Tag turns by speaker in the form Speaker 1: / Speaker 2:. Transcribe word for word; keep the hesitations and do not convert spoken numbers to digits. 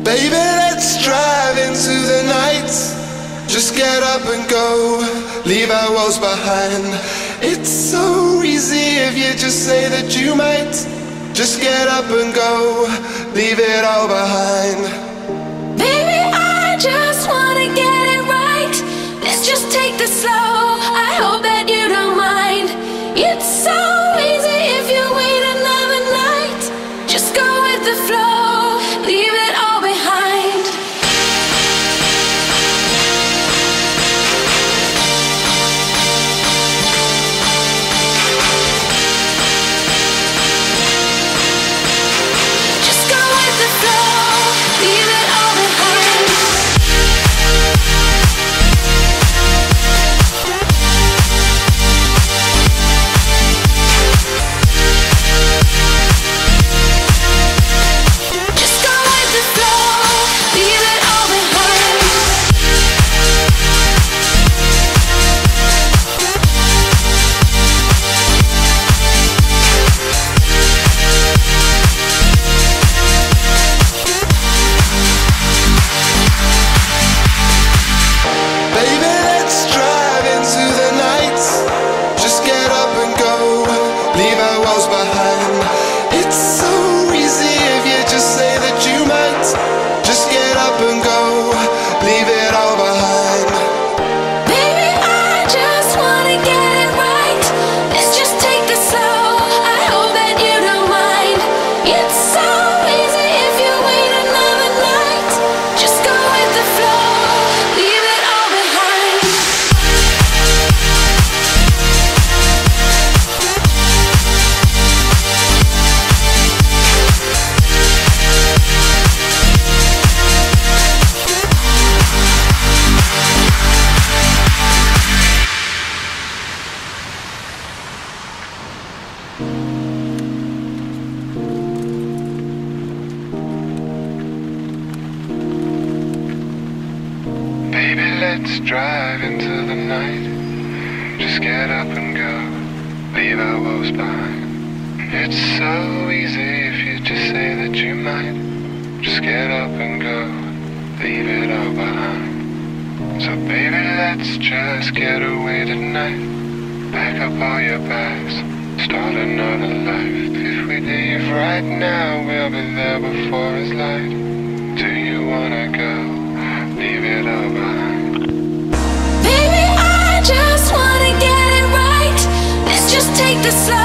Speaker 1: Baby, let's drive into the night. Just get up and go, leave our woes behind. It's so easy if you just say that you might. Just get up and go, leave it all behind.
Speaker 2: Baby, I just wanna get it right. Let's just take this slow, I hope that you don't mind. It's so easy if you wait another night. Just go with the flow, leave it all behind. Just go with the flow, leave it all behind. Just go with the flow, leave it all behind.
Speaker 1: Baby, let's drive into the night. Just get up and go, leave our woes behind. It's so easy if you just say that you might. Just get up and go, leave it all behind.
Speaker 2: Baby, I just wanna get it right. Let's just take this slow, I hope that you don't mind. It's so easy if you wait another night. Just go with the flow, leave it all behind.
Speaker 1: Baby, let's drive into the night. Just get up and go, leave our woes behind. It's so easy if you just say that you might. Just get up and go, leave it all behind. So baby, let's just get away tonight. Pack up all your bags, start another life. If we leave right now, we'll be there before it's light. Do you wanna go? Leave it all behind.
Speaker 2: Baby, I just wanna get it right. Let's just take this slow,